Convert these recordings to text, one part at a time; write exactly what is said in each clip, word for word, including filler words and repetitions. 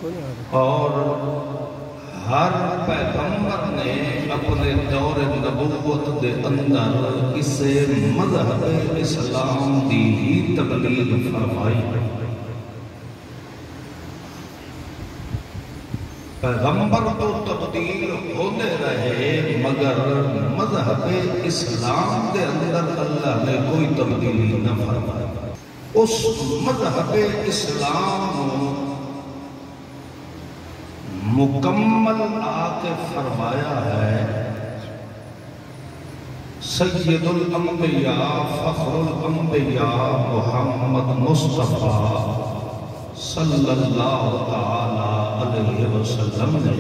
اور ہر پیغمبر نے اپنے دور نبوت دے اندر اسے مذہب اسلام دی ہی تبلیغ فرمائی. پیغمبر تو تبدیل ہوتے رہے مگر مذہب اسلام دے اندر اللہ نے کوئی تبدیلی نہ فرمائی. اس مذہب اسلام مکمل آ کے فرمایا ہے سید الانبیاء فخر الانبیاء محمد مصطفیٰ صلی اللہ تعالی علیہ وسلم نے.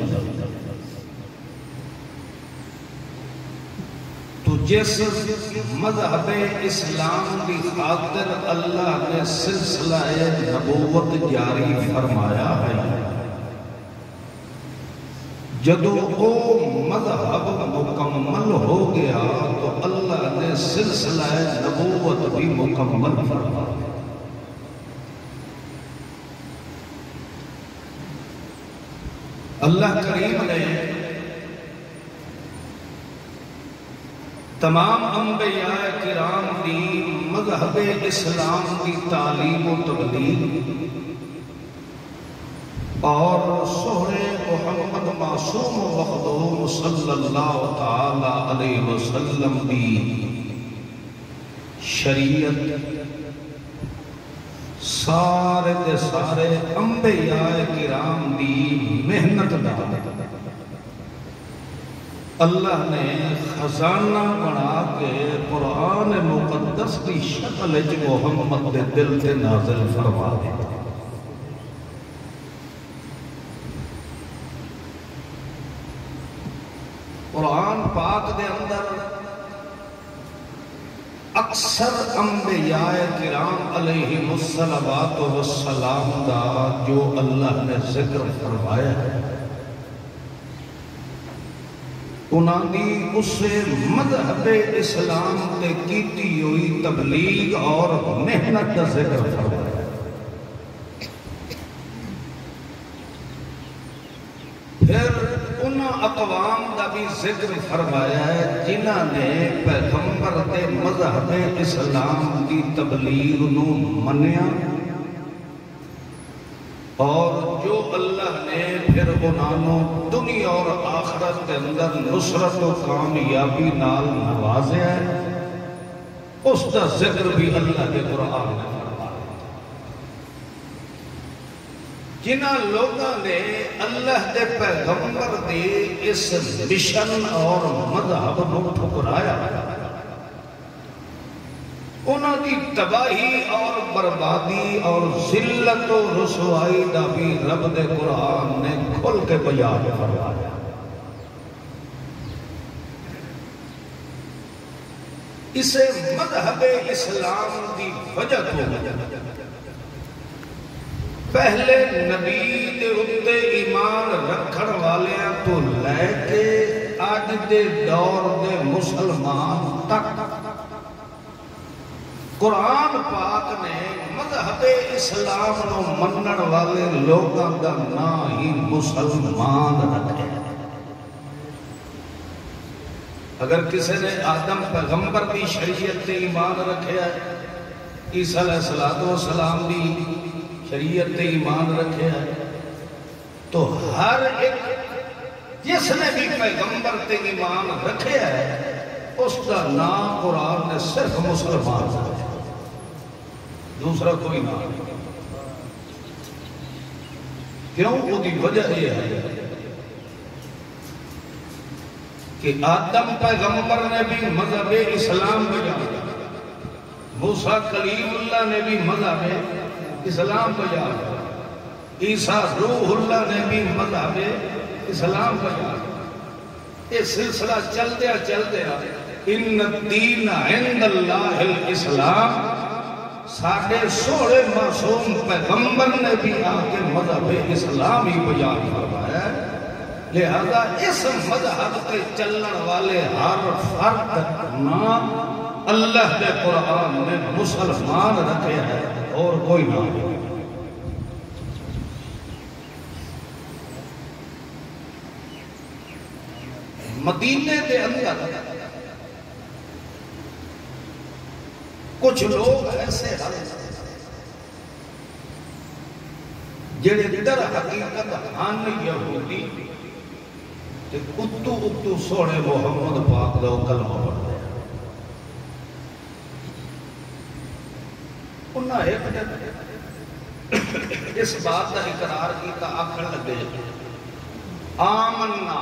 تو جس مذہب اسلام کی خاطر اللہ نے سلسلہ نبوت جاری فرمایا ہے، جدو وہ مذہب مکمل ہو گیا تو اللہ نے سلسلہ نبوت بھی مکمل فرمایا. اللہ کریم نے تمام انبیاء کرام کی مذہب اسلام کی تعلیم و تبلیغ اور سہرے محمد معصوم و مخدوم صلی اللہ تعالی علیہ وسلم کی شریعت سارے دے سارے انبیاء کرام دی محنت دا اللہ نے خزانہ بنا کے قرآن مقدس کی شکل وچ محمد دے دل تے نازل فرما دیا. قرآن پاک دے اندر اکثر انبیاء کرام علیہ الصلوات والسلام دا جو اللہ نے ذکر فرمایا ہے انہاں دی اسے مذہب اسلام تے کیتی ہوئی تبلیغ اور محنت کا ذکر فرمایا ہے. پھر انہاں اقوام دا بھی ذکر فرمایا ہے جنہاں نے پیغمبر دے مذہب اسلام دی تبلیغ نو منیا اور جو اللہ نے پھر انہوں دنیا اور آخرت کے اندر نصرت و کامیابی نال نوازیا ہے اس کا ذکر بھی اللہ کے قرآن میں فرمایا. جنہاں لوگوں نے اللہ دے پیغمبر دے اس مشن اور مذہب کو ٹھکرایا انہاں دی تباہی اور بربادی اور ذلت و رسوائی دا بھی رب دے قرآن نے کھل کے بیان فرمایا. اسے مذہب اسلام دی وجہ کو پہلے نبی دے اتے ایمان رکھن والیاں تو لے کے آج دے دور دے مسلمان تک قرآن پاک نے مذہب اسلام نو منن والے لوگوں کا نا ہی مسلمان رکھے. اگر کسی نے آدم پیغمبر کی شریعت تے ایمان رکھے ہے، عیسیٰ علیہ السلام دی شریعت تے ایمان رکھے ہے، تو ہر ایک جس نے بھی پیغمبر تے ایمان رکھے ہے اس کا نام قرآن نے صرف مسلمان رکھے، دوسرا کوئی نام نہیں. کیوں؟ وہ دی وجہ یہ ہے کہ آدم پیغمبر نے بھی مذہب اسلام بیان، موسیٰ کلیم اللہ نے بھی مذہب اسلام بیان، عیسیٰ روح اللہ نے بھی مذہب اسلام بیان. یہ سلسلہ چل دیا چل دیا ان الدین عند اللہ الاسلام. ساڑھے سوڑے معصوم پیغمبر نے بھی آکے مذہب اسلام ہی بیان فرمایا ہے. لہذا اس مذہب کے چلن والے ہر فرد نام اللہ کے قرآن نے مسلمان رکھے ہیں اور کوئی نام نہیں. مدینے دے اندر کچھ لوگ ایسے ہیں جڑے در حقیقت ہن یہودی تے اتو اتو سوڑے محمد پاک دا کلمہ پڑھتے ہیں. انہاں ایک دن اس بات کا اقرار کیتا آخر لگے آمنا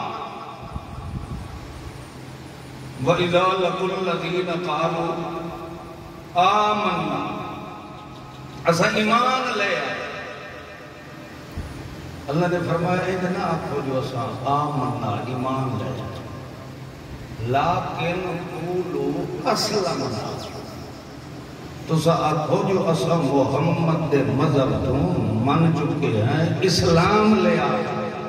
وَإِذَا لَقُوا الَّذِينَ قَالُوا آمنا اسا ایمان لے آئے. اللہ نے فرمایا اتنا آخو جو اسا آمنا ایمان لے آئے لیکن قولوا اسلمنا تو سا آخو جو اسا محمد دے مذہب تو من چکے ہیں اسلام لے آئے.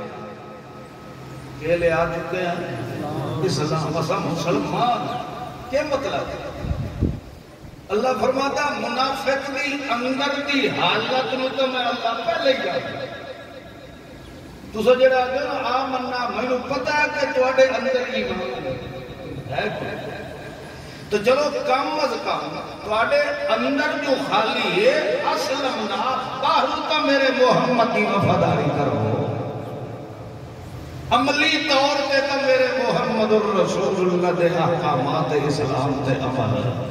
کہ لے آ چکے ہیں اسلام اسا مسلمان. کیا مطلب ہے؟ اللہ فرماتا منافق دی اندر دی حالت نو تو میں اللہ پہلے ہی جاتا. تو سا جڑا آگے نا آمنا میں نے پتا ہے کہ تواڈے اندر ایمان ہے. تو چلو کم از کم تواڈے اندر جو خالی ہے اسلمنا باہر تو میرے محمد کی وفاداری کرو. عملی طور پہ تو میرے محمد الرسول اللہ دے احکامات اسلام دے عمل ہے.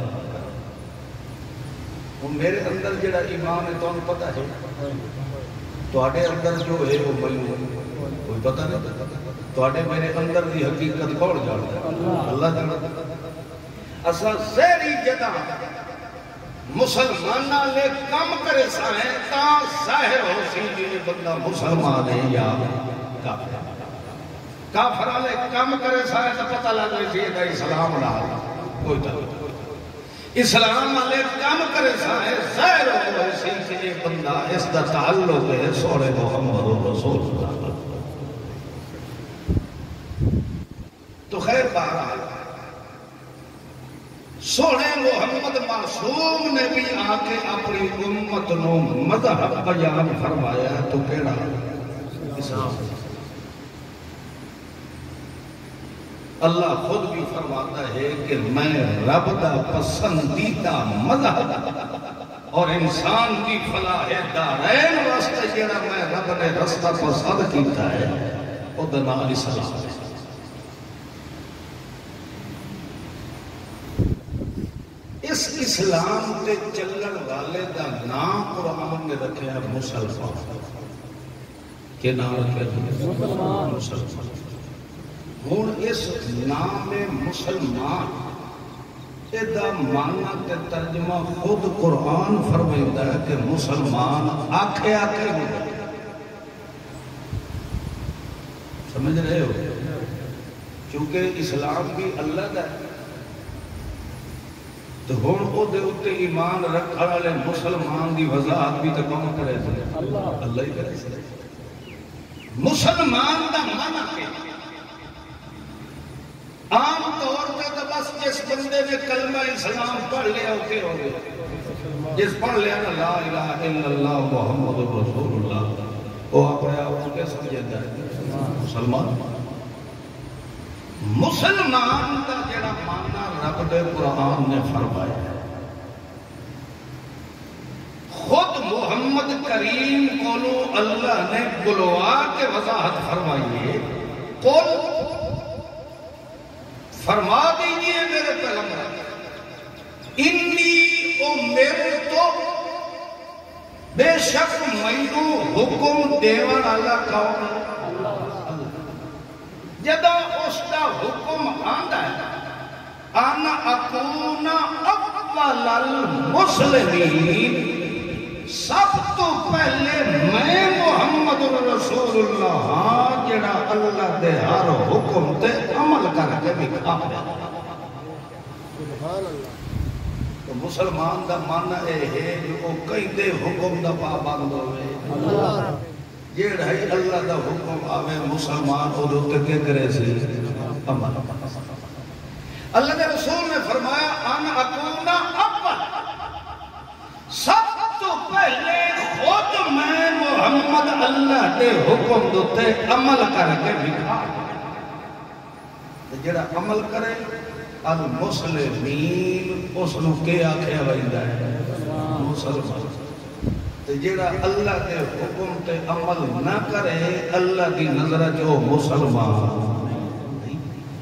میرے اندر جڑا ایمان ہے تو انہوں پتہ ہے تو آڑے اندر جو ہے وہ کوئی پتہ نہیں. تو آڑے میرے اندر دی حقیقت کھوڑ جاتا ہے اللہ جانا. اسا زہری جدا مسلمانہ لے کم کرے سائیں تا ظاہر ہو سی یہ بندہ مسلمان ہے یا کافر. کافرہ لے کم کرے سائیں تا پتہ لگ رہی سی کہ اسلام رہا کوئی تا اسلام علیہ کام کرے سائے ظاہر ہو اسی کہ یہ بندہ اس دا تعلق ہے سوڑے محمد رسول اللہ. تو خیر بہرحال سوڑے محمد معصوم نے بھی آ کے اپنی امت نو مذہب بیان فرمایا تو کہنا اسلام. اللہ خود بھی فرماتا ہے کہ میں رب دا پسندیدہ مذہب اور انسان کی فلاح دارین واسطے جڑا میں رب نے رستہ پسند کیتا ہے او دا نام اسلام ہے. اس اسلام تے چلن والے دا نام قرآن نے رکھے ہے مسلمان. کہ نام رکھے ہے مسلمان. ہون اس نام مسلمان ایدہ معنی تے ترجمہ خود قرآن فرمائندہ ہے کہ مسلمان آکھے آکھے ہوئے. سمجھ رہے ہو؟ چونکہ اسلام بھی اللہ دا ہے تو ہون او دے اتے ایمان رکھا لے مسلمان دی وضاحت بھی تکم کرے تھے اللہ ہی کرے تھے. مسلمان دا معنی کہ عام طور پہ تو بس جس بندے نے کلمہ اسلام پڑھ لیا ہوتے ہو گئے جس پڑھ لیا نا لا الہ الا اللہ محمد رسول اللہ وہ اپنے آپ کے سمجھتا ہے مسلمان. مسلمان کا جڑا معنی رب دے قرآن نے فرمایا ہے. خود محمد کریم کو اللہ نے بلوا کے وضاحت فرمائیے. قل فرما دیجئے میرے پیغمبر انی امرت بے شک مینو حکم دیوان اللہ کون جدا اس کا حکم آندا ہے انا اکون اول المسلمین سب تو پہلے میں محمد رسول اللہ جڑا اللہ دے ہر حکم تے عمل کر کے دکھا تو مسلمان دا معنی اے ہے جو کئی دے حکم دا پابند ہوئے جڑا ہی اللہ دا حکم آوے مسلمان ہو دو تے کرے سی عمل. اللہ کے رسول نے فرمایا انا اکون اول سب تو پہلے خود میں محمد اللہ کے حکم دوتے عمل کر کے دکھا. جڑا عمل کرے المسلمین اس نو کے آکھیا ویندا ہے مسلمان تے جڑا اللہ دے حکم تے عمل نہ کرے اللہ دی نظر جو مسلمان نہیں۔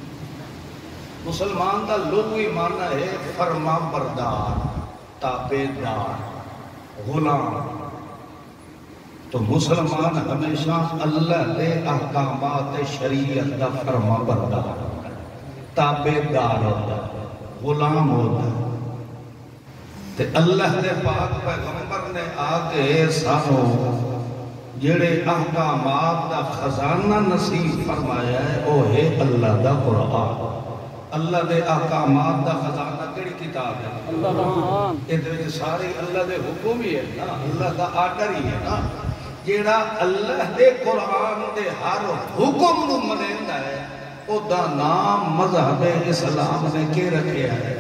مسلمان دا لغوی معنی ہے فرما بردار، تابع دار، غلام۔ تو مسلمان ہمیشہ اللہ دے احکامات شریعت دا فرما بردار، تابع دار ہوتا، غلام ہوتا۔ تے اللہ دے پاک پیغمبر نے آگے سانو جڑے احکامات دا خزانہ نصیب فرمایا ہے وہ ہے اللہ دا قرآن۔ اللہ دے احکامات دا خزانہ کیڑی کتاب ہے؟ اللہ دے سارے اللہ دے حکم ہی ہے نا، اللہ دا آرڈر ہی ہے نا۔ جیڑا اللہ دے قرآن دے ہر حکم نو منیندا ہے او دا نام مذہب اسلام نے کے رکھیا ہے؟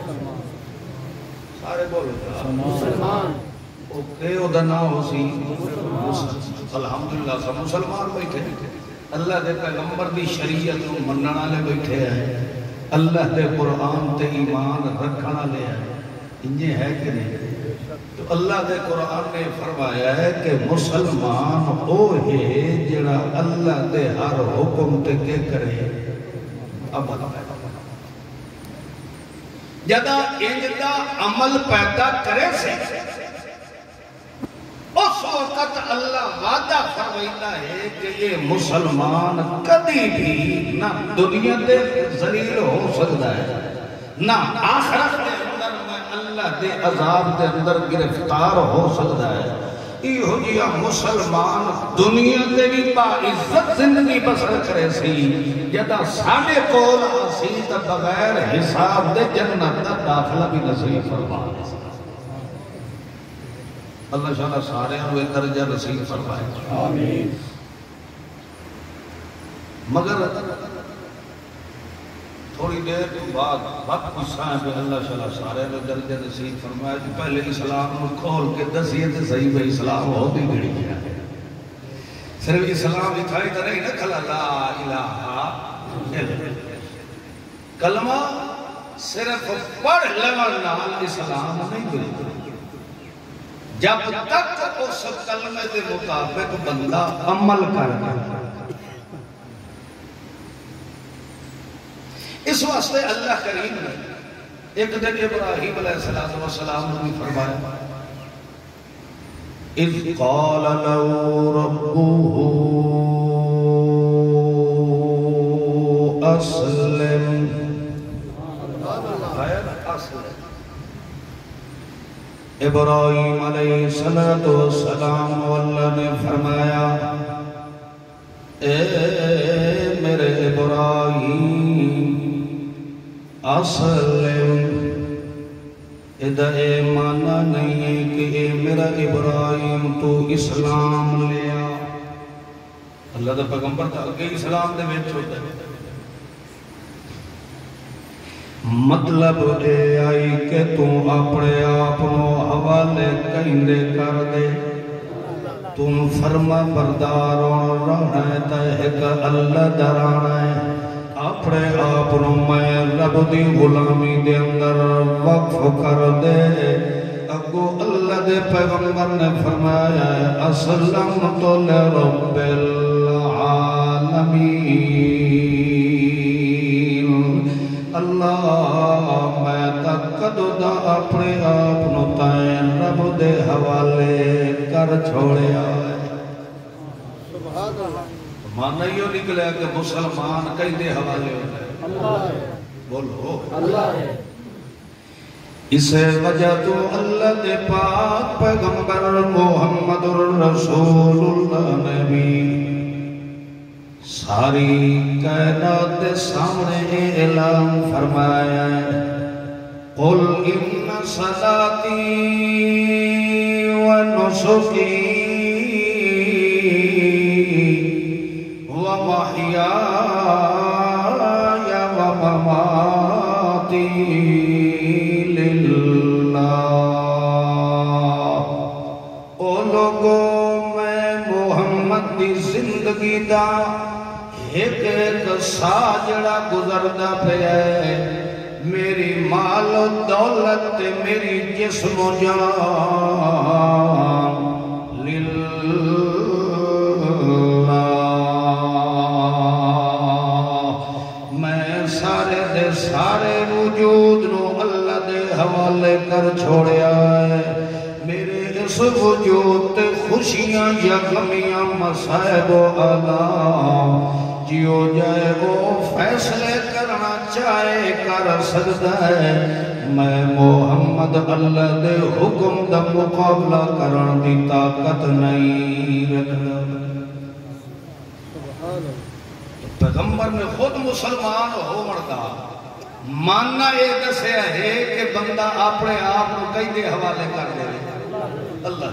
سارے بولو مسلمان۔ او کہ او دا نام ہو سی الحمدللہ سب مسلمان بیٹھے اللہ دے پیغمبر دی شریعت نو منن والے بیٹھے ہیں، اللہ دے قرآن تے ایمان رکھن والے ہیں۔ انجے ہے کہ نہیں؟ تو اللہ دے قرآن نے فرمایا ہے کہ مسلمان او ہے جڑا اللہ دے ہر حکم تے کے کرے عمل پیدا جدا انجدہ عمل پیدا کرے سے اس وقت اللہ وعدہ فرمائیتا ہے کہ یہ مسلمان کبھی بھی نہ دنیا دے ذلیل ہو سکتا ہے نہ آخرت دے اندر میں اللہ دے عذاب دے اندر گرفتار ہو سکتا ہے۔ یہ ہو جیا مسلمان دنیا دے بھی با عزت زندگی بسر کرے سی جدا ساڑے کول آسی تا بغیر حساب دے جنت دا داخلہ بھی نصیب فرما دے۔ اللہ شاءاللہ سارے ہوئے درجہ نصیب فرمائے آمین۔ مگر تھوڑی دیر کے بعد وقت قصہ ہے کہ اللہ شاءاللہ سارے ہوئے درجہ نصیب فرمائے جو پہلے اسلام کو کھول کے دسیے تھے صحیح بھئی اسلام بہت ہی گڑی کیا ہے۔ صرف اسلام دکھائی تو نہیں نکھلا لا الہ الا کلمہ صرف پڑھ لمن نال اسلام نہیں گڑی جب تک اس کلمے کے مطابق بندہ عمل کرنا۔ اس واسطے اللہ کریم نے ایک دن ابراہیم علیہ السلام نے فرمایا اذ قال له ربه اسلم ابراہیم علیہ السلام واللہ نے فرمایا اے میرے ابراہیم اسلم ادھا اے مانا نہیں ہے کہ اے میرا ابراہیم تو اسلام لیا۔ اللہ دا پیغمبر تھا کہ اسلام دے بیچ ہوتا ہے مطلب اے آئی کہ تو اپنے آپنو حوالے کہندے کر دے تم فرما بردار اور رہنا ہے تحق اللہ درانا ہے اپنے آپنو میں رب دی غلامی دے اندر وقف کر دے۔ اگو اللہ دے پیغمبر نے فرمایا ہے اسلمت لرب العالمین اللہ میں تقدو دا اپنے آپنو تائیں رب دے حوالے کر چھوڑے آئے۔ مانا یہ نکلے کہ مسلمان کئی دے حوالے ہوتا ہے اللہ ہے بولو اللہ ہے۔ اسے وجہ تو اللہ دے پاک پیغمبر محمد الرسول اللہ نبی ساری کائنات دے سامنے اعلان فرمایا ہے قل ان صلاتی و نسکی ومحیای ومماتی للہ۔ او لوگوں میں محمد دی زندگی دا ایک ایک سا جڑا گزردا پیا ہے میری مال و دولت تے میری جسم و جان للہ میں سارے دے سارے وجود نو اللہ دے حوالے کر چھوڑیا ہے میرے اس وجود تے خوشیاں یا غمیاں مصائب و آلام جیو جائے وہ فیصلے کرنا چاہے کر سکتا ہے میں محمد اللہ دے حکم دا مقابلہ کرن دی طاقت نہیں رکھنا پیغمبر نے خود مسلمان ہو مردا ماننا یہ دسے ہے کہ بندہ اپنے آپ کو کئی دے حوالے کر دے اللہ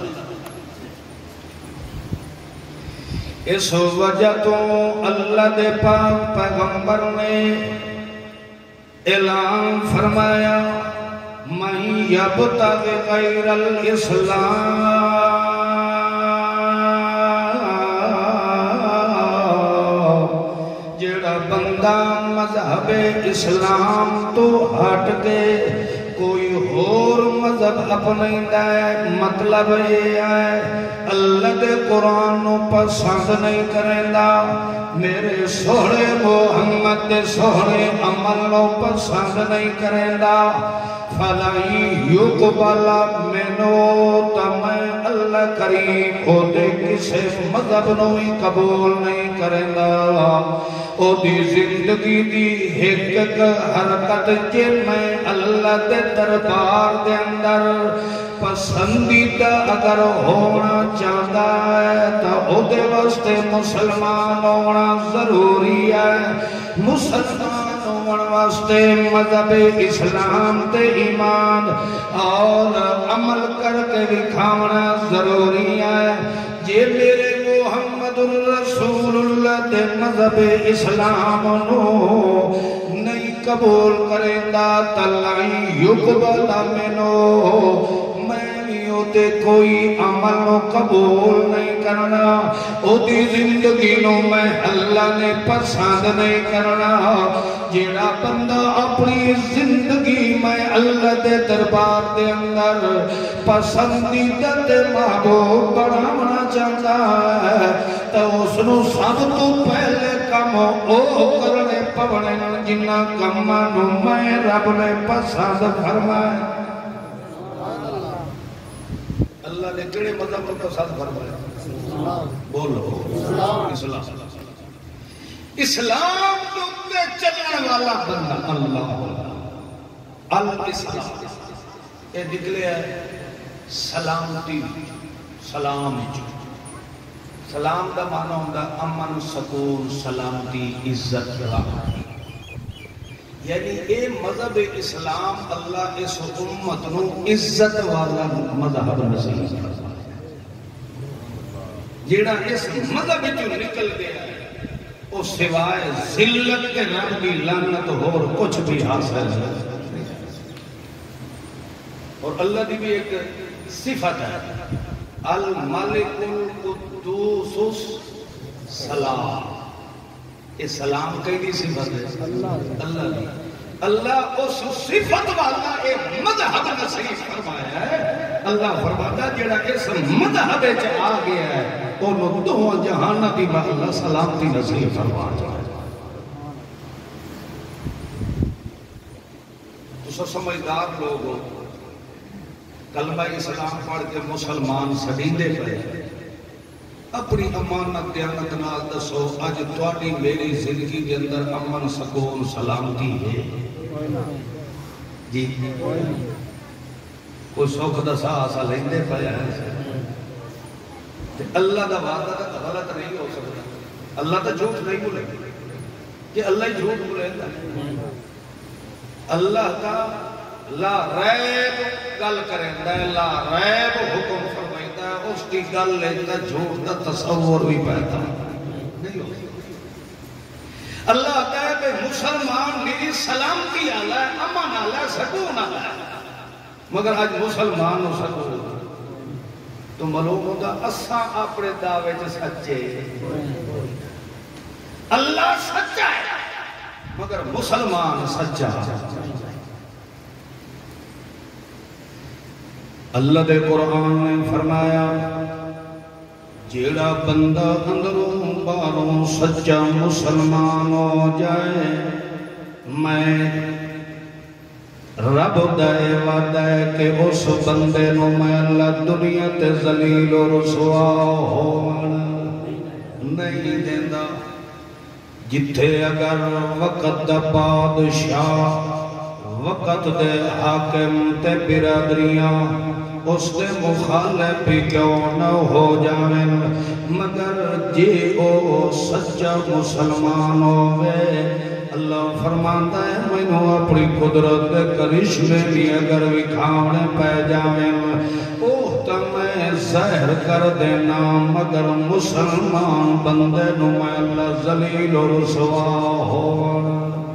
اس وجہ تو اللہ دے پاک پیغمبر نے اعلان فرمایا من یبتغ غیر الاسلام جڑا بندہ مذہب اسلام تو ہٹ کے کوئی اور مذہب اپنائندا ہے مطلب یہ ہے اللہ دے قرآن نو پسند نہیں کریندا میرے سوہنے محمد دے سوہنے عمل نو پسند نہیں کریندا فَلَئِن يُقْبَلَ مِنْهُ تَ میں اللہ کریم او دے کسے مذہب نو ہی قبول نہیں کریندا او دی زندگی دی ایک ایک حرکت جے میں اللہ دے دربار دے اندر پسندیدہ اگر ہونا چاہتا ہے تو او دے واسطے مسلمان ہونا ضروری ہے مسلمان ہونا واسطے مذہب اسلام تے ایمان اور عمل کر کے دکھانا ضروری ہے جے میرے محمد الرسول اللہ دے مذہب اسلام نو نہیں قبول کریں دا تلائیں یقبل منو میں تے کوئی عمل نو قبول نہیں کرنا او دی زندگی نو میں اللہ نے پسند نہیں کرنا جیڑا بندہ اپنی زندگی میں اللہ دے دربار دے اندر پسندیدہ تے محبوب بڑھانا چاہتا ہے تو اس نو سب تو پہلے کم او کرنے پونے جنہ کمہ نو میں رب نے پسند فرمائے اللہ نے کڑے مذہب کو پسند فرمایا بولو اسلام اسلام تو چلنے والا بندہ اللہ الاسلام یہ نکلے ہے سلامتی سلام سلام دا معنی ہوتا امن سکون سلامتی عزت راحت یعنی اے مذہب اسلام اللہ اس امت نو عزت والا مذہب نصیب فرمایا جیڑا اس مذہب جو نکل گیا او سوائے ذلت کے رب کی لعنت اور کچھ بھی حاصل نہیں اور اللہ دی بھی ایک صفت ہے الملک القدوس سلام یہ سلام کئی دی صفت ہے اللہ دی اللہ اس صفت والا ایک مذہب نصیب فرمایا ہے اللہ فرماتا جڑا اس مذہب چ آ گیا ہے انہوں دو جہانہ دی اللہ سلامتی نصیب فرما جائے تو سب سمجھدار لوگ کلمہ اسلام پڑھ کے مسلمان سڑیندے پڑے اپنی امانت دیانت نال دسو آج تواڈی میری زندگی کے اندر امن سکون سلامتی ہے جی کوئی سوکھ دا سا آسا لیندے پڑے ہیں اللہ دا وعدہ دا غلط نہیں ہو سکتا اللہ دا جھوٹ نہیں بولے کہ اللہ ہی جھوٹ بولے اللہ کا لا ریب گل کریں لا ریب حکم فرمائیتا ہے اس کی گل لیتا جھوٹ دا تصور بھی پیدا نہیں ہو اللہ کہے کہ مسلمان میری سلامتی آلہ ہے امن آلہ ہے سکون آلہ ہے مگر آج مسلمان ہو سکون تو معلوم ہوگا اساں اپنے دعوے سے سچے اللہ سچا ہے مگر مسلمان سچا اللہ دے قرآن نے فرمایا جیڑا بندہ اندروں باہروں سچا مسلمان ہو جائے میں رب دے وعدہ ہے کہ اس بندے نو میں اللہ دنیا تے ذلیل و رسوا ہونا نہیں دیندہ جتھے اگر وقت دا بادشاہ وقت دے حاکم تے برادریاں اس دے مخالف بھی کیوں نہ ہو جاویں مگر جی او سچا مسلمان ہوئے اللہ فرماندا ہے مینوں اپنی قدرت دے کرشمے بھی اگر وکھاونے پے جاویں اوہ تے میں ظاہر کر دینا مگر مسلمان بندے نو میں اللہ ذلیل و رسوا ہونا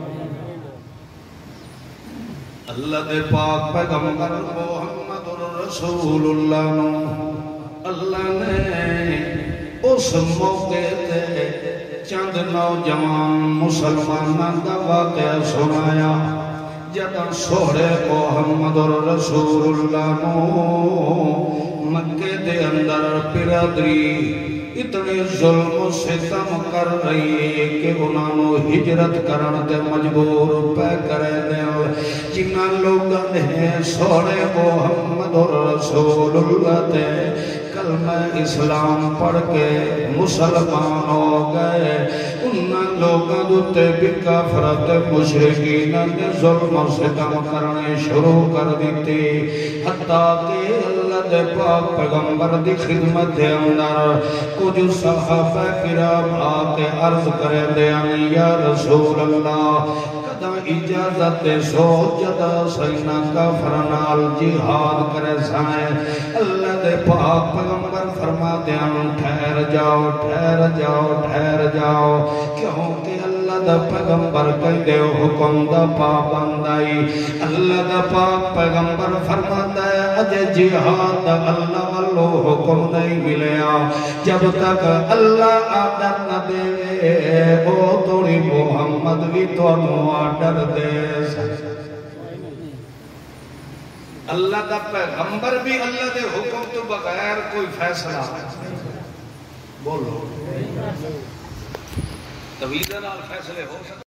اللہ دے پاک پیغمبر محمد رسول اللہ نو اللہ نے اس موقع تے چند نوجوان مسلمانوں دا واقعہ سنایا جداں سوہرے محمد رسول اللہ نو مکے دے اندر برادری اتنے ظلم و ستم کر رہی ہے کہ انہوں نے ہجرت کرن تے مجبور پہ کرے دیں جنہ لوگ نے سوڑے محمد رسول اللہ تے کلمہ اسلام پڑھ کے مسلمان ہو گئے انہوں لوگوں دوتے بھی کافرت مشرقین نے ظلم و ستم کرنے شروع کر دیتی حتیٰ کہ اللہ دے پاک پیغمبر دی خدمت دے اندر کچھ صحابہ کرام آکے عرض کرے دیں یا رسول اللہ کدہ اجازت سو جدہ سینہ کافرنال جہاد کرے سائیں اللہ دے پاک پیغمبر فرما دیں ٹھہر جاؤ ٹھہر جاؤ ٹھہر جاؤ کیونکہ اللہ دا پیغمبر کہہ دے حکم دا پابند آئی اللہ دا پاک پیغمبر فرما دے اجے جہاد دا اللہ والو حکم نہیں ملیا جب تک اللہ آدر نہ دے وہ توڑی محمد بھی تو انہوں آدر دے اللہ دا پیغمبر بھی اللہ دے حکم تو بغیر کوئی فیصلہ بولو تویدہ نال فیصلے ہو سکتے